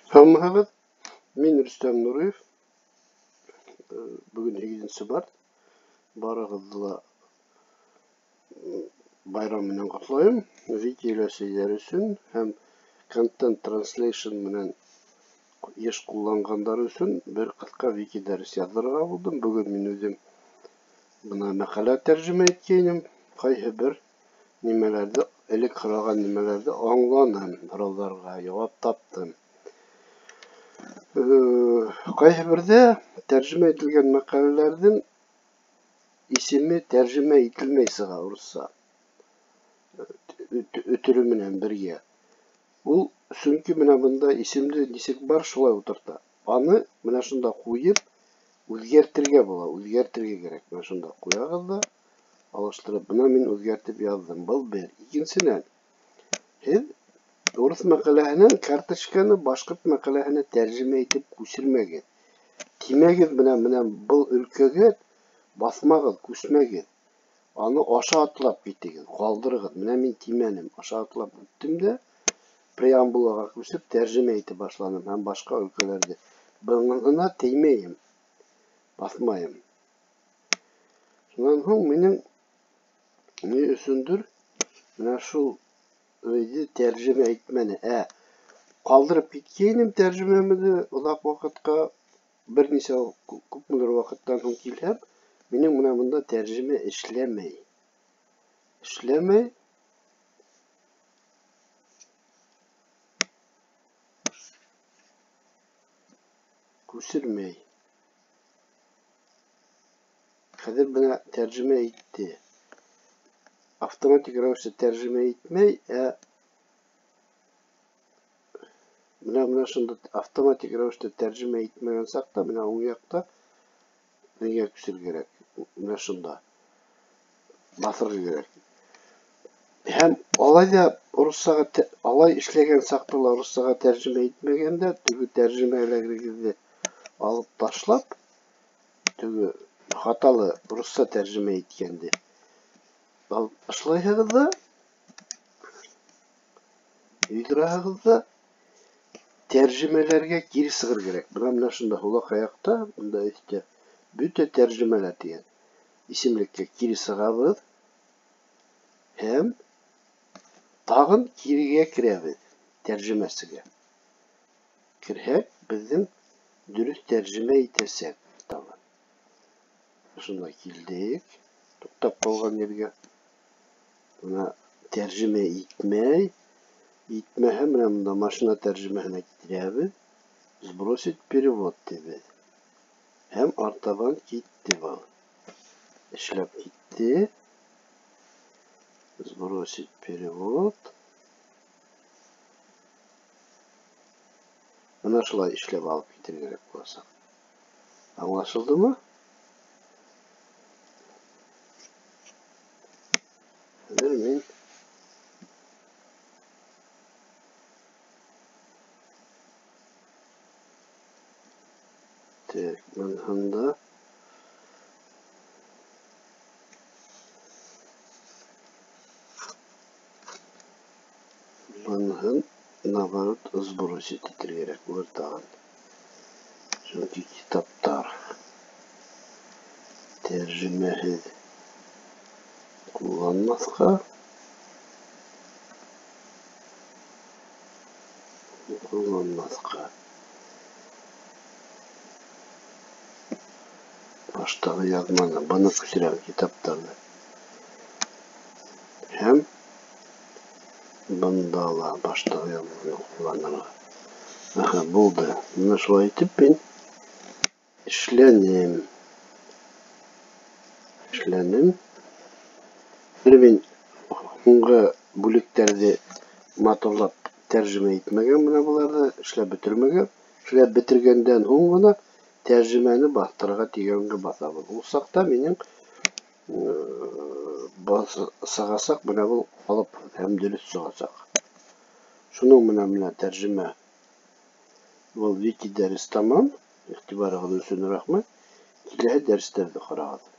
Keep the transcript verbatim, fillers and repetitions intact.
Hammahaget, men Rüstem Nuruyev. Bugün сегизинчи март. Барыгызды байрам менен кутлайм. Видео сөйлөр үчүн һәм контент translation менен еш куллангандар үчүн бер кыска вики дәрес яздырырга булдым. Бүгүн мен өзүм мына макала тәрҗемә иткәнем. Кайсы бер нимәләрдә элек сораган нимәләрдә аңланым, сорауларга җавап таптым. Кайсы бердә тәрҗемә ителгән мәкаләләрнең исеме тәрҗемә ителмәй сыга урысча. Өтөрү менән бергә. Ул чөнки менә монда исемле ничек бар шулай утырта. Аны менә шунда куеп үзгәртергә була, үзгәртергә кирәк. Менә шунда куягыз да алыштырып, менә мин үзгәртеп яздым. Бу бер. Икенчедән, һез урыс мәкаләһенең карточканы башкорт мәкаләһенә тәрҗемә итеп күчермәгез. Тимәгез менә менә бу өлкәгә басмагыз, күчмәгез. Аны аша атлап китегез, калдырыгыз. Менә мин тимәнем, аша атлап үттем дә преамбулага күчеп тәрҗемә итеп башладым һәм башка өлкәләрдә. Быгына теймәйм, басмайм. Шуннан соң минең ни өчендер менә шул өйдә тәрҗемә итмәне. Ә калдырып киткәнем тәрҗемәмне озак вакытка, берничә күпмедер вакыттан соң килһәм, минең менә монда тәрҗемә эшләмәй. Эшләмәй. Күчермәй. Хәзер менә тәрҗемә итте. Автоматик рәвештә тәрҗемә итмәй, ә менә менә шунда автоматик рәвештә тәрҗемә итмәгән сакта, менә уң якта нигә күчер кирәк. Менә шунда. Басырга кирәк. Һәм алай да урысчага алай эшләгән сакта урысчага тәрҗемә итмәгәндә, теге тәрҗемәләрегезне алып ташлап, теге хаталы урысча тәрҗемә иткәнде алып ташлайсыз да, йөрәгегез да тәрҗемәләргә кире сыгыр кирәк. Менә менә шунда хулак аякта, монда өстә бүтә тәрҗемәләр дигән исемлеккә кире сыгабыз һәм тагын кирегә керәбез тәрҗемәсегә. Керһәк, безнең дөрес тәрҗемә итәсәк тагын. Шунда килдек. Туктап калган ергә. Менә тәрҗемә итмәй, итмәһә менә монда машина тәрҗемәһенә китерәбез. Сбросить перевод дибез. Һәм артабан китте бу. Эшләп китте. Сбросить перевод. Менә шулай эшләп алып китергә кирәк булса. Аңлашылдымы? Хәзер мин тек монда Банхан наоборот сбросить итергә кирәк булыр тагын. Чөнки китаптар тәрҗемәһез кулланмаска, кулланмаска. Баштагы язманы, баны күчерәм китаптарны. Һәм бында ла баштагы язманы кулланырга. Аха, булды. Менә шулай итеп мин эшләнем. Эшләнем. Мин һуңгы бүлектәрдә матурлап тәрҗемә итмәгән менә буларны, эшләп бетермәгән. Эшләп бетергәндән һуң гына тәрҗемәне бастырырга тигәнгә басабыз. Ул сакта минең сагасак менә бу алып һәм дөрес сагасак. Шуның менә менә тәрҗемә. Бу вики дәрес тамам. Игътибарыгыз өчен рәхмәт. Киләсе дәресләрдә карагыз.